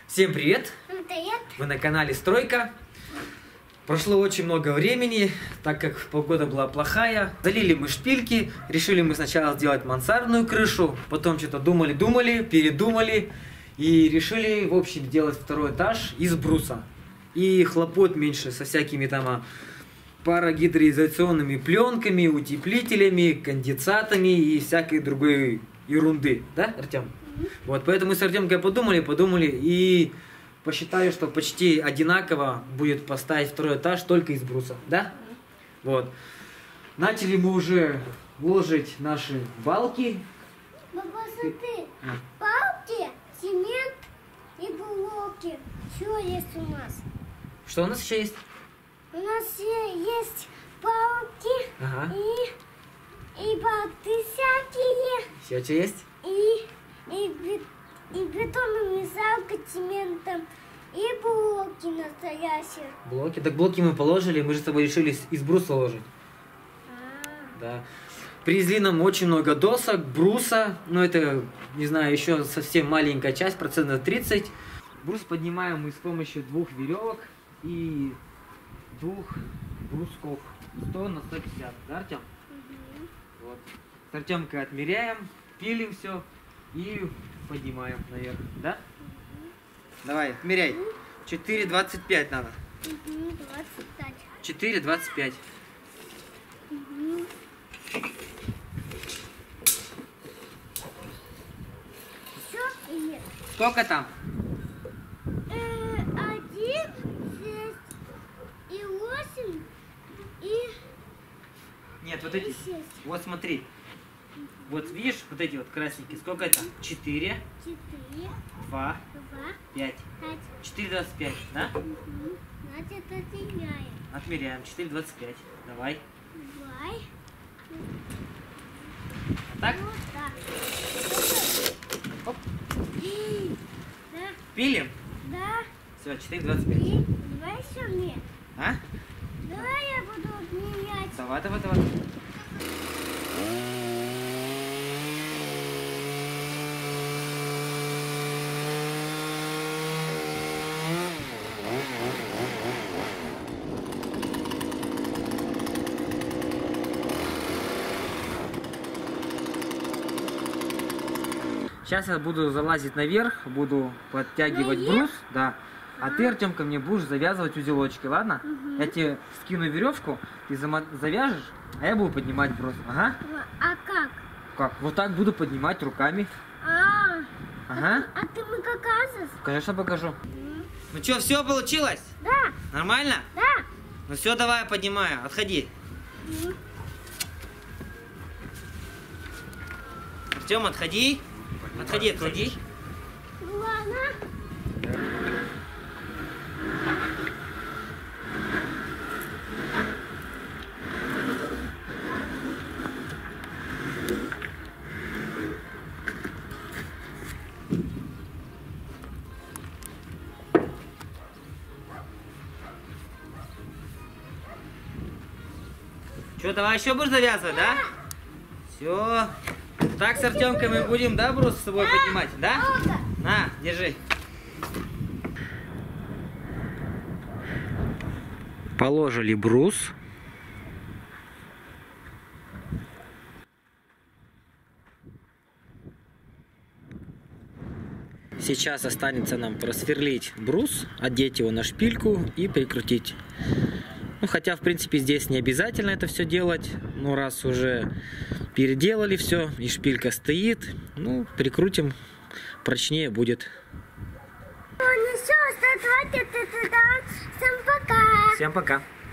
Всем привет! Привет! Вы на канале Стройка. Прошло очень много времени, так как погода была плохая. Залили мы шпильки, решили мы сначала сделать мансардную крышу, потом что-то думали, передумали и решили, в общем, сделать второй этаж из бруса. И хлопот меньше со всякими там парогидроизоляционными пленками, утеплителями, конденсатами и всякой другой ерунды. Да, Артем? Вот, поэтому мы с Артемкой подумали и посчитали, что почти одинаково будет поставить второй этаж только из бруса, да? Вот. Начали мы уже ложить наши балки. Папа, смотри, балки, цемент и блоки. Все есть у нас. Что у нас еще есть? У нас есть балки и болты всякие. Все, что есть? И бетонная мешалка цементом. И блоки настоящие. Блоки? Так блоки мы положили, мы же с тобой решили из бруса ложить. Да. Привезли нам очень много досок, бруса, но это, не знаю, еще совсем маленькая часть, процентов 30. Брус поднимаем мы с помощью 2 веревок и 2 брусков. 100 на 150, да, Артем? Вот. С Артемкой отмеряем, пилим все и поднимаем наверх, да? Давай, отмеряй. 4,25 надо. 25. 4,25. Все или? Сколько там? 1, 6 и 8 и... Нет, вот эти. 6. Вот смотри. Вот видишь, вот эти вот красненькие. Сколько это? 4, 4, 2, 2, 5. 5. 4,25, да? Значит, отменяем. Отмеряем. 4,25. Давай. Давай. Вот так? Вот так. Оп. Да, Пилим? да. Все, 4,25. И давай еще мне. А? Давай я буду отменять. Давай. Сейчас я буду залазить наверх, буду подтягивать брус, да. А ты, Артемка, мне будешь завязывать узелочки, ладно? Я тебе скину веревку, ты завяжешь, а я буду поднимать брус. Ага. А как? Как? Вот так буду поднимать руками. Ага. А ты мне покажешь? Конечно, покажу. Ну что, все получилось? Да. Нормально? Да. Ну все, давай, поднимаю. Отходи. Артем, отходи. Отходи. Ладно. Что, давай еще будешь завязывать, да? Все. Так с Артемкой мы будем, да, брус с собой поднимать, да? На, держи. Положили брус. Сейчас останется нам просверлить брус, одеть его на шпильку и прикрутить. Ну, хотя, в принципе, здесь не обязательно это все делать. Но раз уже переделали все, и шпилька стоит, ну, прикрутим, прочнее будет. Ну все, всем пока. Всем пока.